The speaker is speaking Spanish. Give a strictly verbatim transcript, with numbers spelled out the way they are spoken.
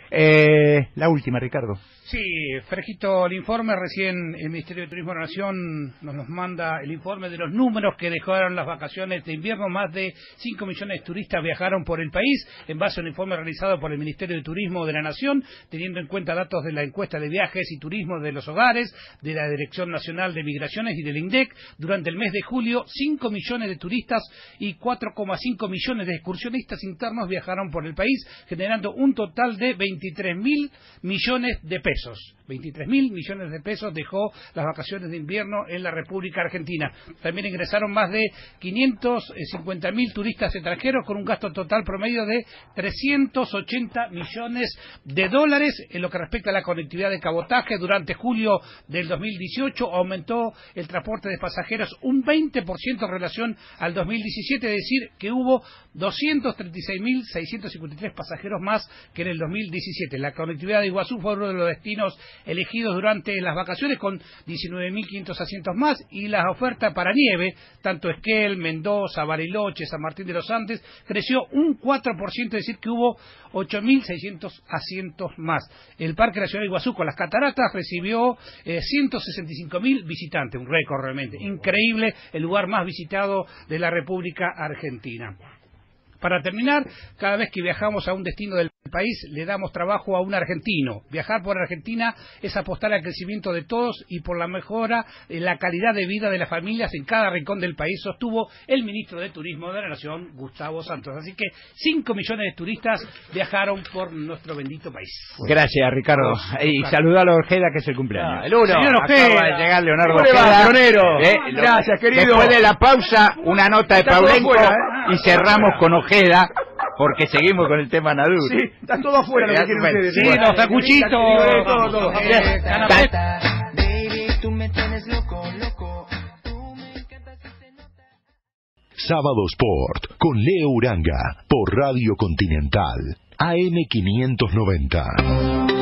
Eh, la última, Ricardo. Sí, fresquito el informe. Recién el Ministerio de Turismo de la Nación nos, nos manda el informe de los números que dejaron las vacaciones de invierno. Más de cinco millones de turistas viajaron por el país, en base a un informe realizado por el Ministerio de Turismo de la Nación, teniendo en cuenta datos de la encuesta de viajes y turismo de los hogares, de la Dirección Nacional de Migraciones y del INDEC. Durante el mes de julio, cinco millones de turistas y cuatro coma cinco millones de excursionistas internos viajaron por el país, generando un total de veintitrés mil millones de pesos. veintitrés mil millones de pesos dejó las vacaciones de invierno en la República Argentina. También ingresaron más de quinientos cincuenta mil turistas extranjeros, con un gasto total promedio de trescientos ochenta millones de dólares. En lo que respecta a la conectividad de cabotaje, durante julio del dos mil dieciocho aumentó el transporte de pasajeros un veinte por ciento en relación al dos mil diecisiete, es decir, que hubo doscientos treinta y seis mil seiscientos cincuenta y tres pasajeros más que en el dos mil diecisiete. La conectividad de Iguazú fue uno de los destinos elegidos durante las vacaciones, con diecinueve mil quinientos asientos más, y la oferta para nieve, tanto Esquel, Mendoza, Bariloche, San Martín de los Andes, creció un cuatro por ciento, es decir, que hubo ocho mil seiscientos asientos más. El Parque Nacional Iguazú, con las cataratas, recibió eh, ciento sesenta y cinco mil visitantes, un récord realmente increíble, el lugar más visitado de la República Argentina. Para terminar, cada vez que viajamos a un destino del país le damos trabajo a un argentino. Viajar por Argentina es apostar al crecimiento de todos y por la mejora de la calidad de vida de las familias en cada rincón del país, sostuvo el ministro de Turismo de la Nación, Gustavo Santos. Así que cinco millones de turistas viajaron por nuestro bendito país. Gracias, Ricardo. Y saludalo a Ojeda, que es el cumpleaños. Ah, el uno. Señor Ojeda. Acaba de llegar Leonardo ¿Cómo le va, Ojeda. pionero? Eh, Gracias, querido. Después de la pausa, una nota de Está todo Paulenco afuera, ¿eh? y cerramos con Ojeda, porque seguimos con el tema Nadur. Sí, está todo afuera lo que quieren ustedes. Sí, los sacuchitos. Todo, todo. Eh, canapé. Baby, tú me tienes loco, loco. Tú me encantas y se nota. Sábado Sport con Leo Uranga por Radio Continental A M quinientos noventa.